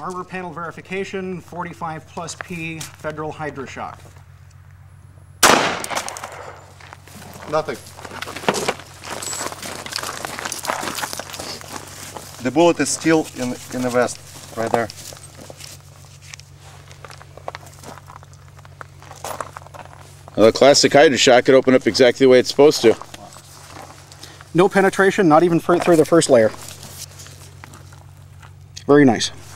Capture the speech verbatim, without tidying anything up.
armor panel verification, forty-five plus P Federal Hydra Shok. Nothing. The bullet is still in, in the vest, right there. Well, the classic Hydra shot could open up exactly the way it's supposed to. No penetration, not even through the first layer. Very nice.